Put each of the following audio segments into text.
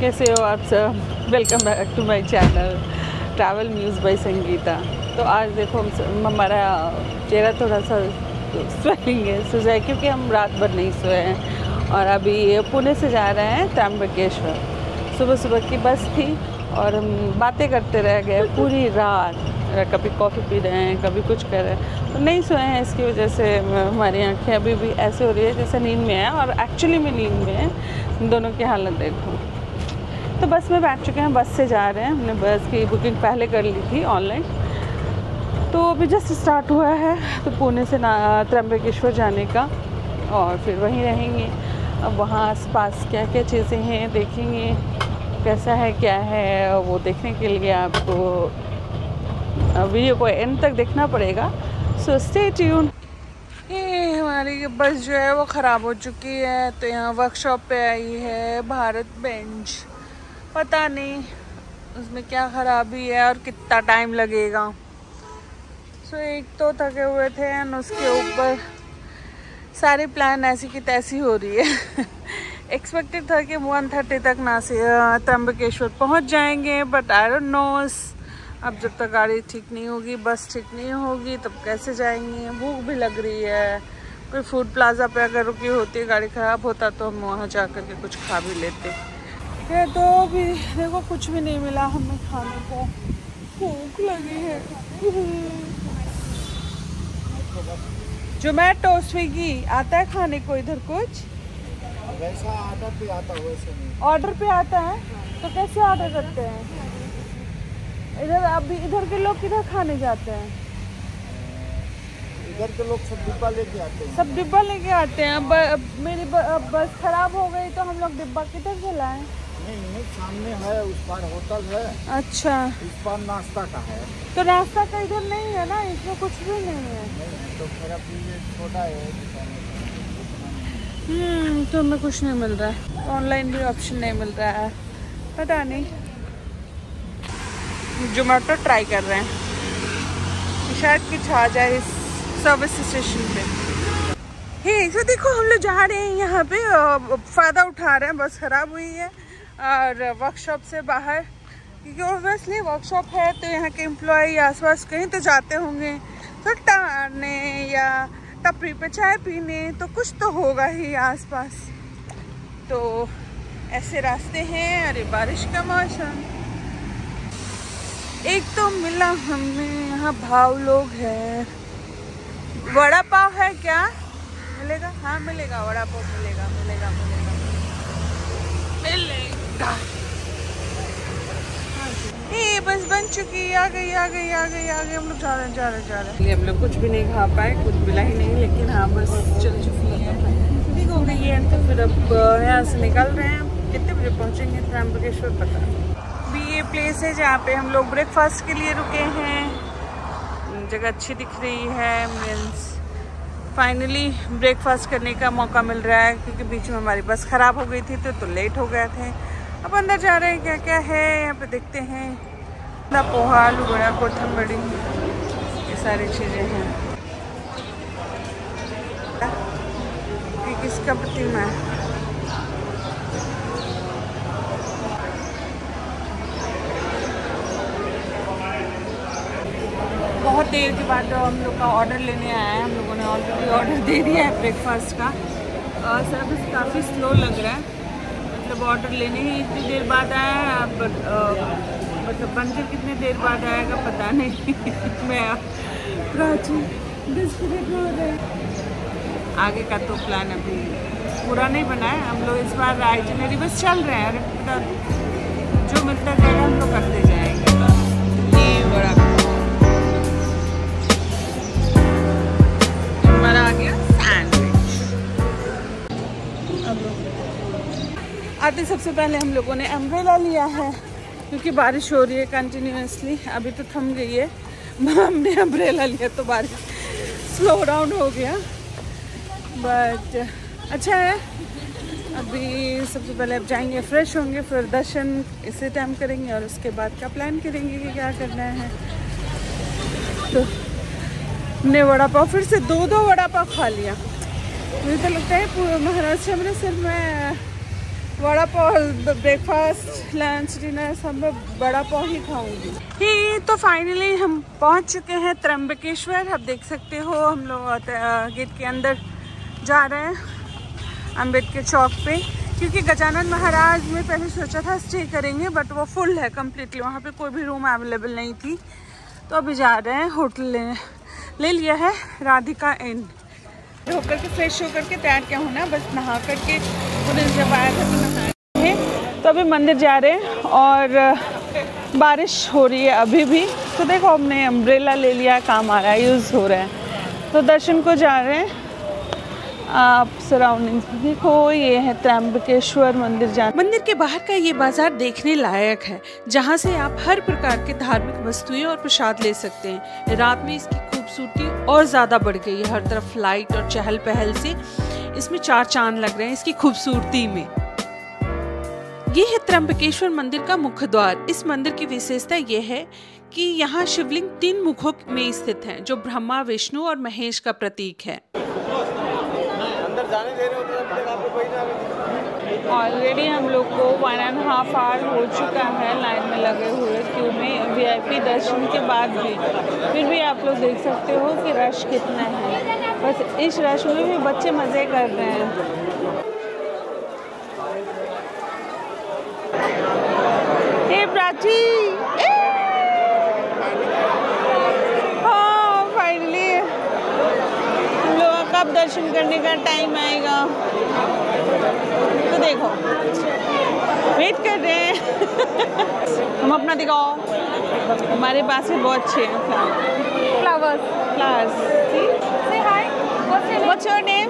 कैसे हो आप सब? Welcome back to my channel travel muse by Sangeeta. तो आज देखो हमारा चेहरा थोड़ा सा स्वेलिंग है, सोचा है क्योंकि हम रात भर नहीं सोए हैं और अभी पुणे से जा रहे हैं त्र्यंबकेश्वर। सुबह सुबह की बस थी और हम बातें करते रह गए पूरी रात, कभी कॉफ़ी पी रहे हैं, कभी कुछ कर रहे हैं, तो नहीं सोए हैं। इसकी वजह से हमारी आंखें अभी भी ऐसे हो रही है जैसे नींद में है और एक्चुअली में नींद में है। दोनों की हालत देखो। तो बस में बैठ चुके हैं, बस से जा रहे हैं। हमने बस की बुकिंग पहले कर ली थी ऑनलाइन, तो अभी जस्ट स्टार्ट हुआ है तो पुणे से त्र्यंबकेश्वर जाने का, और फिर वहीं रहेंगे। अब वहाँ आसपास क्या क्या चीज़ें हैं देखेंगे, कैसा है क्या है, वो देखने के लिए आपको वीडियो को एंड तक देखना पड़ेगा। So stay tune. ये हमारी बस जो है वो ख़राब हो चुकी है, तो यहाँ वर्कशॉप पे आई है भारत बेंच। पता नहीं उसमें क्या ख़राबी है और कितना टाइम लगेगा। सो एक तो थके हुए थे और उसके ऊपर सारी प्लान ऐसी की तैसी हो रही है। एक्सपेक्टेड था कि 1:30 तक त्र्यंबकेश्वर पहुंच जाएंगे, बट आई डोंट नो। अब जब तक गाड़ी ठीक नहीं होगी, बस ठीक नहीं होगी, तब कैसे जाएंगे। भूख भी लग रही है। कोई फूड प्लाजा पे अगर रुकी होती, गाड़ी ख़राब होता तो हम वहाँ जा कर के कुछ खा भी लेते। है तो भी देखो कुछ भी नहीं मिला हमें खाने को। भूख लगी है। जोमेटो स्विगी आता है खाने को इधर कुछ वैसा ऑर्डर पे आता, वैसे नहीं। ऑर्डर पे आता है तो कैसे ऑर्डर करते हैं इधर? अभी इधर के लोग किधर खाने जाते हैं? इधर के लोग सब डिब्बा लेके आते हैं। सब डिब्बा लेके आते हैं। मेरी बस खराब हो गई तो हम लोग डिब्बा किधर से लाएं? नहीं, सामने है, उस पार होटल है। अच्छा, इस पार नाश्ता का है। तो नाश्ता का इधर नहीं है ना, इसमें कुछ भी नहीं है। नहीं, तो मेरा ये छोटा है दुकान। तो हमें कुछ नहीं मिल रहा है। ऑनलाइन भी ऑप्शन नहीं मिल रहा है, पता नहीं। जोमेटो ट्राई कर रहे हैं, शायद कुछ आ जाए इस सर्विस स्टेशन पे। हे तो देखो हम लोग जा रहे हैं यहाँ पे, फ़ायदा उठा रहे हैं। बस ख़राब हुई है और वर्कशॉप से बाहर, क्योंकि ऑब्वियसली वर्कशॉप है तो यहाँ के एम्प्लॉय आसपास कहीं तो जाते होंगे, तो टहलने या टपरी पे चाय पीने, तो कुछ तो होगा ही आसपास। तो ऐसे रास्ते हैं। अरे बारिश का मौसम। एक तो मिला हमें यहाँ भाव लोग है। वड़ा पाव है क्या? मिलेगा? हाँ मिलेगा, वड़ा पाव मिलेगा, मिलेगा मिलेगा मिलेगा। ये बस बन चुकी, आ गई आ गई आ गई आ गई। हम लोग जा रहे हैं। हम लोग कुछ भी नहीं खा पाए, कुछ मिला ही नहीं, लेकिन हाँ बस चल चुकी है, ठीक हो गई है। तो फिर अब यहाँ से निकल रहे हैं। कितने बजे पहुँचेंगे त्र्यंबकेश्वर पता नहीं। भी ये प्लेस है जहाँ पे हम लोग ब्रेकफास्ट के लिए रुके हैं। जगह अच्छी दिख रही है, मीन्स फाइनली ब्रेकफास्ट करने का मौका मिल रहा है, क्योंकि बीच में हमारी बस ख़राब हो गई थी तो लेट हो गए थे। अब अंदर जा रहे हैं, क्या क्या है यहाँ पे देखते हैं। पोहा, आलू बड़ा, कोथमबड़ी, ये सारी चीज़ें हैं। ये किसका प्रतिमा है? बहुत देर के बाद हम लोग का ऑर्डर लेने आया है। हम लोगों ने ऑलरेडी ऑर्डर दे दिया है ब्रेकफास्ट का। सर्विस काफ़ी स्लो लग रहा है, मतलब ऑर्डर लेने ही इतनी देर बाद आया है, मतलब बनकर कितने देर बाद आएगा पता नहीं। मैं प्राची डिस्कनेक्ट हो रहे। आगे का तो प्लान अभी पूरा नहीं बना है। हम लोग इस बार आइटिनरी बस चल रहे हैं, जो मिलता जाएगा हम लोग करते जाएंगे। ये बड़ा हमारा आ गया सैंडविच। आते सबसे पहले हम लोगों ने अम्ब्रेला लिया है, क्योंकि बारिश हो रही है कंटिन्यूसली। अभी तो थम गई है, हमने अम्ब्रेला लिया तो बारिश स्लो डाउन हो गया, बट अच्छा है। अभी सबसे पहले अब जाएंगे, फ्रेश होंगे, फिर दर्शन इसी टाइम करेंगे और उसके बाद का प्लान करेंगे कि क्या करना है। तो हमने वड़ा पाव फिर से दो वड़ा पाव खा लिया। मुझे तो लगता है पूरा महाराष्ट्र अमृतसर में vada pav breakfast lunch dinner सब में वड़ा पाव ही खाऊंगी। ही तो फाइनली हम पहुंच चुके हैं त्र्यंबकेश्वर। आप देख सकते हो हम लोग गेट के अंदर जा रहे हैं अम्बेडकर चौक पे, क्योंकि गजानन महाराज में पहले सोचा था स्टे करेंगे बट वो फुल है कम्प्लीटली, वहाँ पे कोई भी रूम अवेलेबल नहीं थी। तो अभी जा रहे हैं होटल ले लिया है राधिका इन। होकर के फ्रेश होकर के तैयार क्या होना, बस नहा करके जब आया था तो नहाए। तो अभी मंदिर जा रहे हैं और बारिश हो रही है अभी भी, तो देखो हमने अम्ब्रेला ले लिया, काम आ रहा है, यूज़ हो रहा है। तो दर्शन को जा रहे हैं। आप सराउंडिंग्स देखो, ये है त्र्यंबकेश्वर मंदिर। मंदिर के बाहर का ये बाजार देखने लायक है, जहाँ से आप हर प्रकार के धार्मिक वस्तुएं और प्रसाद ले सकते हैं। रात में इसकी खूबसूरती और ज़्यादा बढ़ गई है, हर तरफ लाइट और चहल पहल से इसमें 4 चांद लग रहे हैं इसकी खूबसूरती में। ये है त्र्यंबकेश्वर मंदिर का मुख्य द्वार। इस मंदिर की विशेषता ये है कि यहाँ शिवलिंग 3 मुखों में स्थित हैं, जो ब्रह्मा, विष्णु और महेश का प्रतीक है। ऑलरेडी हम लोग को 1.5 आवर हो चुका है लाइन में लगे हुए क्यू में, VIP दर्शन के बाद भी। फिर भी आप लोग देख सकते हो कि रश कितना है। बस इस रश में भी बच्चे मज़े कर रहे हैं। हे प्राची, हाँ फाइनली हम लोग कब दर्शन करने का टाइम आएगा, तो देखो वेट कर रहे हैं। हम अपना दिखाओ, हमारे पास भी बहुत अच्छे हैं flowers. Say hi. What's your name?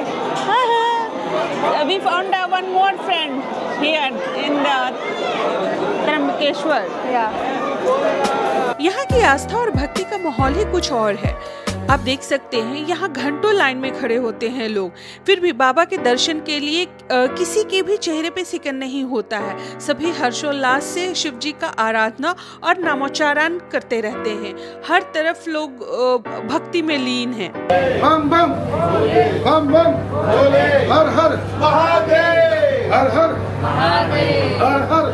We found one more friend here in the Trimbakeshwar. यहाँ की आस्था और भक्ति का माहौल ही कुछ और है। आप देख सकते हैं यहाँ घंटों लाइन में खड़े होते हैं लोग, फिर भी बाबा के दर्शन के लिए किसी के भी चेहरे पे सिकन नहीं होता है। सभी हर्षोल्लास से शिव जी का आराधना और नामोच्चारण करते रहते हैं। हर तरफ लोग भक्ति में लीन हैं। बम बम बम बम बोले, हर हर महादेव, हर हर महादेव, हर हर।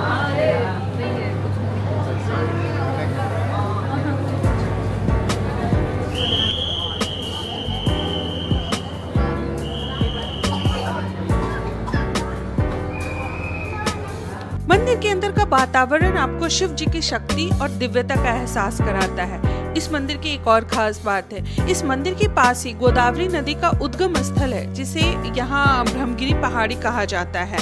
मंदिर के अंदर का वातावरण आपको शिव जी की शक्ति और दिव्यता का एहसास कराता है। इस मंदिर की एक और खास बात है, इस मंदिर के पास ही गोदावरी नदी का उद्गम स्थल है, जिसे यहाँ ब्रह्मगिरी पहाड़ी कहा जाता है।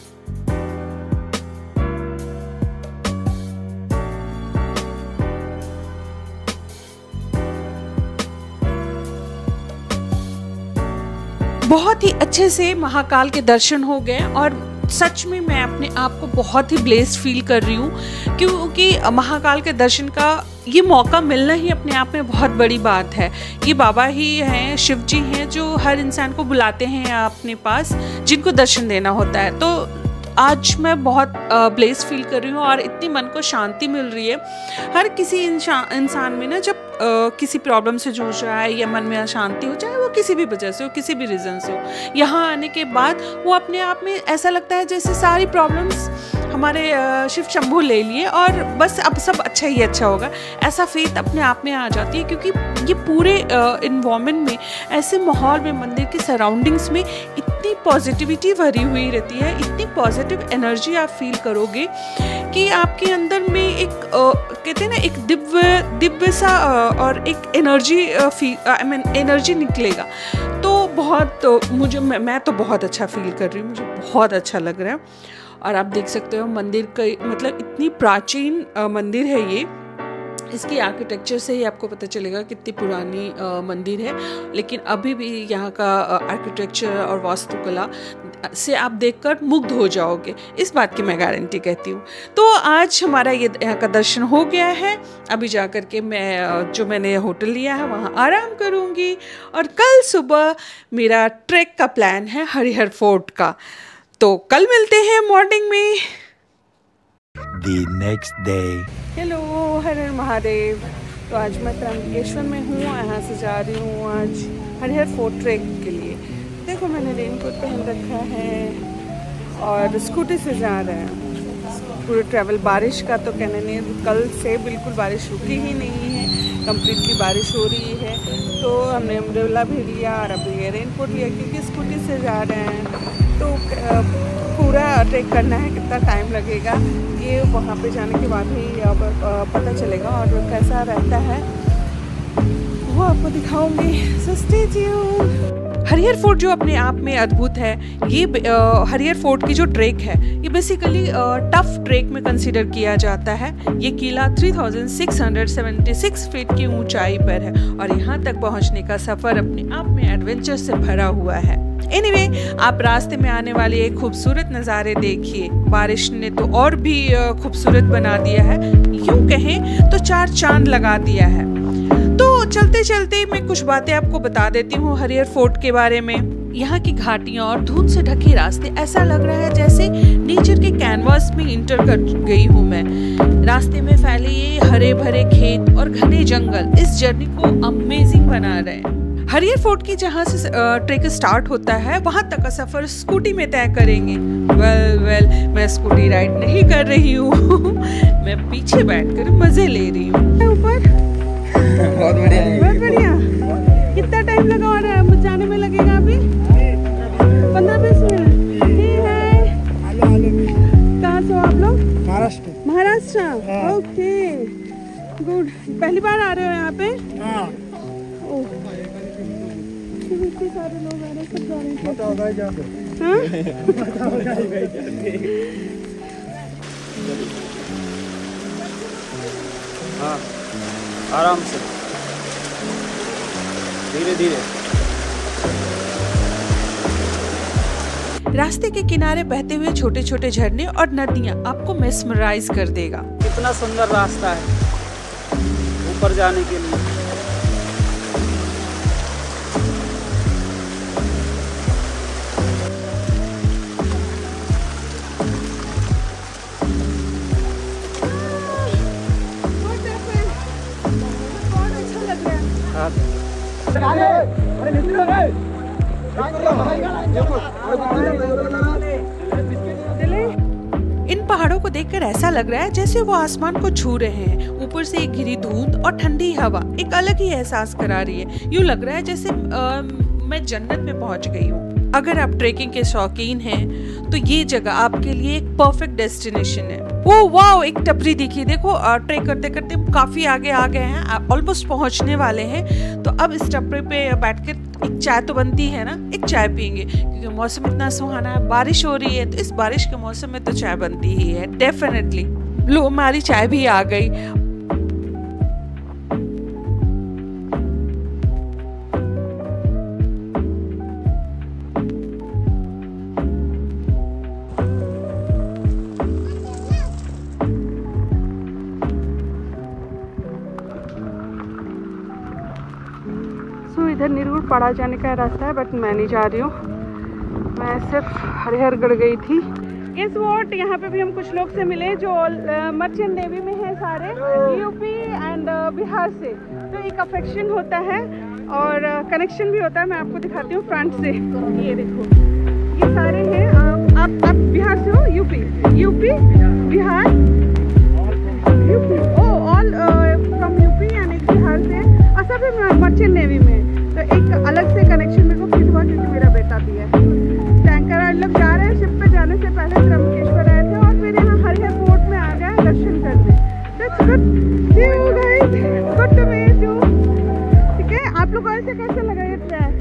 बहुत ही अच्छे से महाकाल के दर्शन हो गए और सच में मैं अपने आप को बहुत ही ब्लेस्ड फील कर रही हूँ, क्योंकि महाकाल के दर्शन का ये मौका मिलना ही अपने आप में बहुत बड़ी बात है। ये बाबा ही हैं, शिव जी हैं, जो हर इंसान को बुलाते हैं अपने पास, जिनको दर्शन देना होता है। तो आज मैं बहुत ब्लेस्ड फील कर रही हूँ और इतनी मन को शांति मिल रही है। हर किसी इंसान में ना, जब किसी प्रॉब्लम से जूझ रहा है या मन में अशांति हो, चाहे वो किसी भी वजह से हो, किसी भी रीज़न से हो, यहाँ आने के बाद वो अपने आप में ऐसा लगता है जैसे सारी प्रॉब्लम्स हमारे शिव शंभू ले लिए और बस अब सब अच्छा ही अच्छा होगा, ऐसा फेथ अपने आप में आ जाती है। क्योंकि ये पूरे इन्वायरमेंट में, ऐसे माहौल में, मंदिर की सराउंडिंग्स में इतनी पॉजिटिविटी भरी हुई रहती है, इतनी पॉजिटिव एनर्जी आप फील करोगे कि आपके अंदर में एक कहते हैं ना, एक दिव्य सा और एक एनर्जी एनर्जी निकलेगा। तो बहुत मैं तो बहुत अच्छा फील कर रही हूँ, मुझे बहुत अच्छा लग रहा है। और आप देख सकते हो मंदिर का मतलब इतनी प्राचीन मंदिर है ये, इसकी आर्किटेक्चर से ही आपको पता चलेगा कितनी पुरानी मंदिर है। लेकिन अभी भी यहाँ का आर्किटेक्चर और वास्तुकला से आप देखकर मुग्ध हो जाओगे, इस बात की मैं गारंटी कहती हूँ। तो आज हमारा ये यहाँ का दर्शन हो गया है। अभी जा कर के मैं जो मैंने होटल लिया है वहाँ आराम करूँगी और कल सुबह मेरा ट्रैक का प्लान है हरिहर फोर्ट का। तो कल मिलते हैं मॉर्निंग में। The next day. Hello, Har Har Mahadev. तो आज मैं त्र्यंबकेश्वर में हूँ, यहाँ से जा रही हूँ आज हरिहर फोर्ट ट्रैक के लिए। देखो मैंने रेनकोट पहन रखा है और स्कूटी से जा रहे हैं। पूरे ट्रैवल, बारिश का तो कहने नहीं, कल से बिल्कुल बारिश रुकी ही नहीं है, कंप्लीटली बारिश हो रही है। तो हमने अम्ब्रेला भी लिया और अभी रेनकोट लिया क्योंकि स्कूटी से जा रहे हैं। तो पूरा ट्रेक करना है, कितना टाइम लगेगा ये वहाँ पे जाने के बाद ही अब पता चलेगा, और कैसा रहता है वो आपको दिखाऊंगी। So stay tuned. Harihar fort जो अपने आप में अद्भुत है, ये हरिहर फोर्ट की जो ट्रेक है ये बेसिकली टफ ट्रेक में कंसीडर किया जाता है। ये किला 3676 फीट की ऊंचाई पर है और यहाँ तक पहुँचने का सफ़र अपने आप में एडवेंचर से भरा हुआ है। एनीवे, आप रास्ते में आने वाले एक खूबसूरत नज़ारे देखिए। बारिश ने तो और भी खूबसूरत बना दिया है, यूँ कहें तो 4 चांद लगा दिया है। तो चलते चलते मैं कुछ बातें आपको बता देती हूँ हरिहर फोर्ट के बारे में। यहाँ की घाटियाँ और धुंध से ढके रास्ते, ऐसा लग रहा है जैसे नेचर के कैनवास में इंटर कर गई हूँ मैं। रास्ते में फैले ये हरे भरे खेत और घने जंगल इस जर्नी को अमेजिंग बना रहे हैं। हरिहर फोर्ट की जहाँ से ट्रेक स्टार्ट होता है वहाँ तक का सफ़र स्कूटी में तय करेंगे। वेल मैं स्कूटी राइड नहीं कर रही हूँ मैं पीछे बैठकर मज़े ले रही हूँ। ऊपर बहुत बढ़िया। कितना टाइम लगा और है जाने में लगेगा अभी? 15-20 मिनट। ठीक है। कहाँ से हो आप लोग? महाराष्ट्र। Okay, good. पहली बार आ रहे हो यहाँ पे? इतने सारे लोग आ रहे हैं, सब जा रहे हैं। हाँ, आराम से, धीरे धीरे। रास्ते के किनारे बहते हुए छोटे छोटे झरने और नदियाँ आपको मेस्मराइज कर देगा। कितना सुंदर रास्ता है ऊपर जाने के लिए। इन पहाड़ों को देखकर ऐसा लग रहा है जैसे वो आसमान को छू रहे हैं। ऊपर से एक घिरी धुंध और ठंडी हवा एक अलग ही एहसास करा रही है। यूँ लग रहा है जैसे मैं जन्नत में पहुंच गई हूँ। अगर आप ट्रेकिंग के शौकीन हैं तो ये जगह आपके लिए एक परफेक्ट डेस्टिनेशन है। ओह वाओ, एक टपरी दिखी। देखो, ट्रेक करते करते काफी आगे आ गए हैं, ऑलमोस्ट पहुंचने वाले हैं। तो अब इस टपरी पे बैठकर एक चाय तो बनती है ना, एक चाय पियेंगे क्योंकि मौसम इतना सुहाना है, बारिश हो रही है, तो इस बारिश के मौसम में तो चाय बनती ही है डेफिनेटली। लो, हमारी चाय भी आ गई। इधर निरूर पड़ा जाने का रास्ता है, बट मैं नहीं जा रही हूँ। मैं सिर्फ हरिहरगढ़ गई थी। इस वोट यहाँ पे भी हम कुछ लोग से मिले जो मर्चेंट नेवी में हैं, सारे यूपी एंड बिहार से। तो एक अफेक्शन होता है और कनेक्शन भी होता है। मैं आपको दिखाती हूँ फ्रंट से। ये देखो, ये सारे हैं। आप बिहार से हो? UP Bihar, UP, all from UP and एक बिहार से, और सभी मर्चेंट नेवी में। तो एक अलग से कनेक्शन मेरे को फील हुआ क्योंकि मेरा बेटा भी है। टैंकर वाले लोग जा रहे हैं। शिप पे जाने से पहले त्र्यंबकेश्वर आए थे और फिर यहाँ हरिहर फोर्ट में आ गए दर्शन करने। Good to meet you. ठीक है, आप लोगों को ऐसे कैसे लगा ये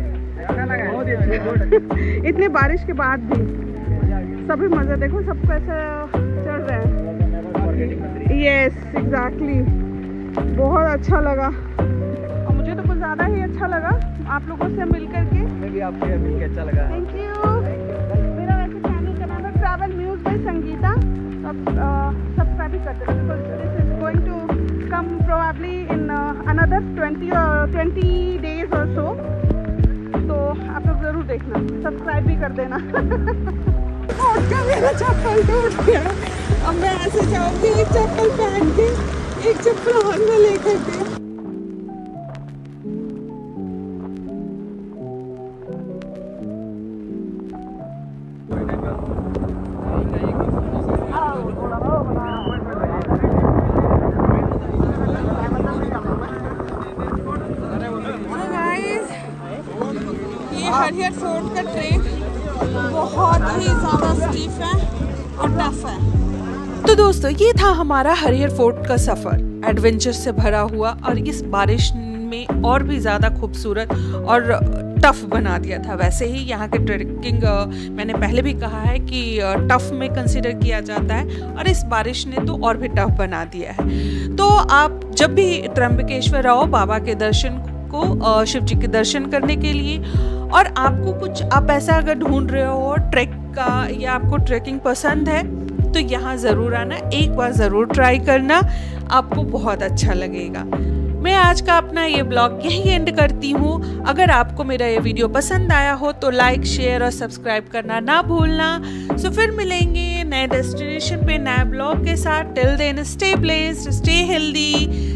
ट्रैक? इतने बारिश के बाद भी सभी मजा, देखो सब कैसे चल रहे हैं। Yes, exactly. बहुत अच्छा लगा और मुझे तो कुछ ज़्यादा ही अच्छा लगा आप लोगों से मिल करके। मुझे भी आपसे मिल के अच्छा लगा। Thank you. मेरा वैसे चैनल का नाम है travel muse by Sangeeta. Subscribe भी कर देना because this is going to come probably in another 20 days और सो। तो आप लोग ज़रूर देखना, सब्सक्राइब भी कर देना। मेरा चप्पल टूट गया। अब मैं ऐसे जाऊँगी एक चप्पल पहन के, एक चप्पल हाथ में लेकर के। हरिहर फोर्ट का ट्रेक बहुत ही ज़्यादा स्टीफ है और टफ है। तो दोस्तों ये था हमारा हरिहर फोर्ट का सफ़र, एडवेंचर से भरा हुआ और इस बारिश में और भी ज़्यादा खूबसूरत और टफ बना दिया था। वैसे ही यहाँ के ट्रेकिंग मैंने पहले भी कहा है कि टफ में कंसिडर किया जाता है और इस बारिश ने तो और भी टफ बना दिया है। तो आप जब भी त्र्यंबकेश्वर आओ बाबा के दर्शन को, शिव जी के दर्शन करने के लिए, और आपको कुछ आप ऐसा अगर ढूंढ रहे हो ट्रैक का या आपको ट्रैकिंग पसंद है तो यहाँ ज़रूर आना, एक बार ज़रूर ट्राई करना, आपको बहुत अच्छा लगेगा। मैं आज का अपना ये ब्लॉग यहीं एंड करती हूँ। अगर आपको मेरा ये वीडियो पसंद आया हो तो लाइक, शेयर और सब्सक्राइब करना ना भूलना। सो फिर मिलेंगे नए डेस्टिनेशन पे नए ब्लॉग के साथ। Till then stay blessed, stay healthy,